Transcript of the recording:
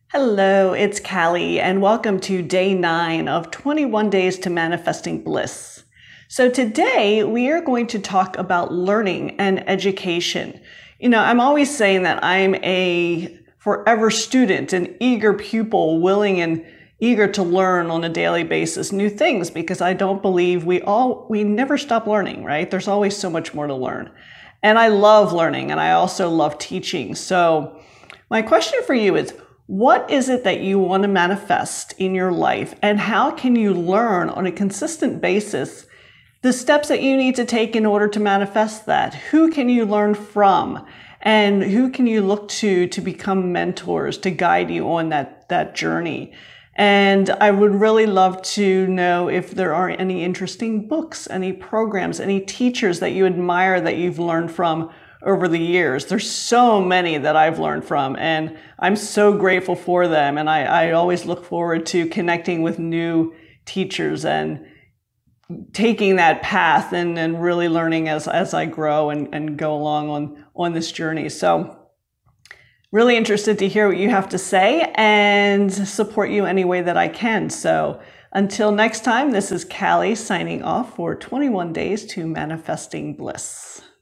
Hello, it's Callie, and welcome to day 9 of 21 Days to Manifesting Bliss. So today we are going to talk about learning and education. I'm always saying that I'm a forever student, an eager pupil, willing and eager to learn on a daily basis new things, because I don't believe we never stop learning, right? There's always so much more to learn. And I love learning, and I also love teaching. So my question for you is, what is it that you want to manifest in your life, and how can you learn on a consistent basis the steps that you need to take in order to manifest that? Who can you learn from, and who can you look to become mentors to guide you on that journey? And I would really love to know if there are any interesting books, any programs, any teachers that you admire that you've learned from over the years. There's so many that I've learned from, and I'm so grateful for them. And I always look forward to connecting with new teachers and taking that path and really learning as I grow and go along on this journey. So really interested to hear what you have to say and support you any way that I can. So until next time, this is Callie signing off for 21 Days to Manifesting Bliss.